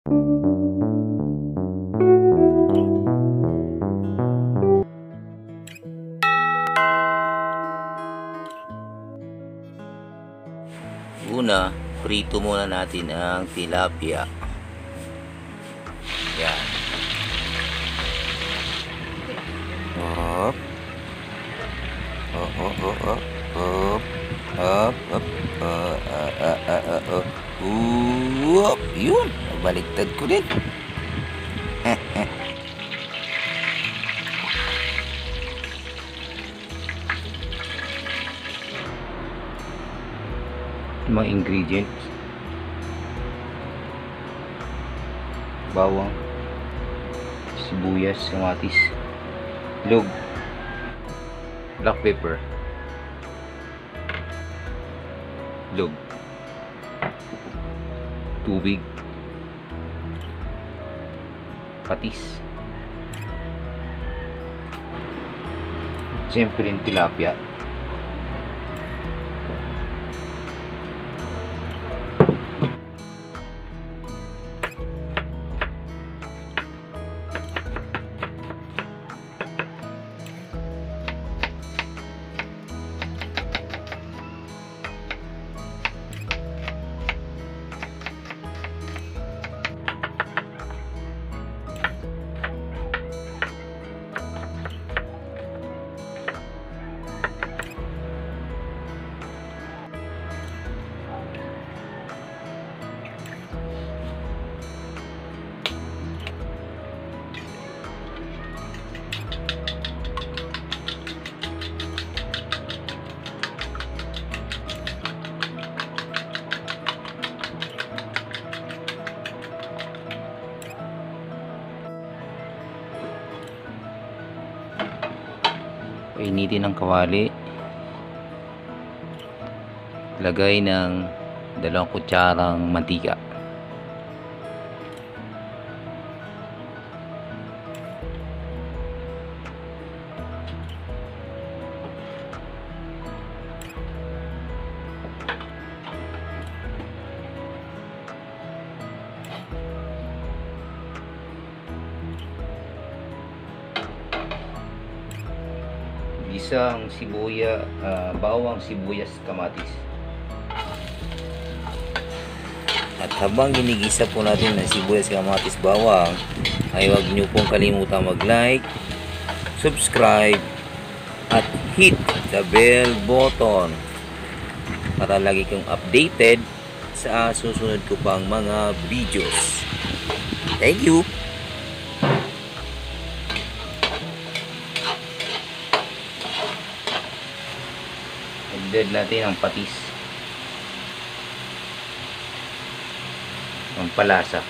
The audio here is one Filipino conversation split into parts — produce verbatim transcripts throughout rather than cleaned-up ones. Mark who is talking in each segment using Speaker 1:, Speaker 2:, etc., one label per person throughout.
Speaker 1: Una, prito muna natin ang tilapia. Yan. Hop. Oh, oh, oh, oh. Hop. Hop, hop. Uh, uh, uh, uh, uh, uh. Hop. Yun. Baliktad ko din. Mga ingredients: bawang, sibuyas, kamatis, log, black pepper, log, tubig, patis, siyempre yung tilapia. Painitin ng kawali, lagay ng dalawang kutsarang mantika, isang sibuya, uh, bawang, sibuyas, kamatis. At habang ginigisa po natin ng sibuyas, kamatis, bawang, ay huwag niyo pong kalimutan mag-like, subscribe, at hit the bell button para lagi kang updated sa susunod ko pang mga videos. Thank you! Add natin ang patis, ang palasa.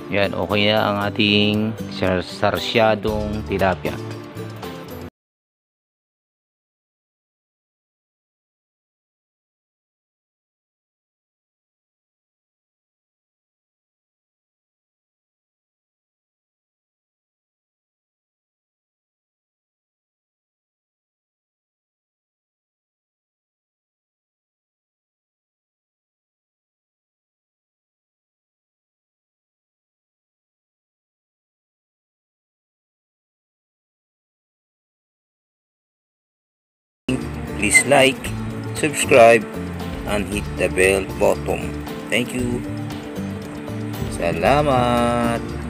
Speaker 1: Yan, okay na ang ating sar- sarsyadong tilapia. Please like, subscribe, and hit the bell button. Thank you. Salamat.